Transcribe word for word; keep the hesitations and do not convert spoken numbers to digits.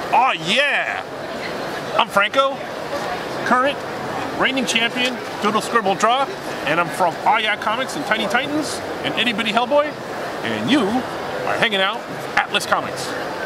Oh yeah! I'm Franco, current reigning champion, Doodle Scribble Draw, and I'm from Ah Yeah Comics and Tiny Titans and Itty Bitty Hellboy, and you are hanging out with Atlas Comics.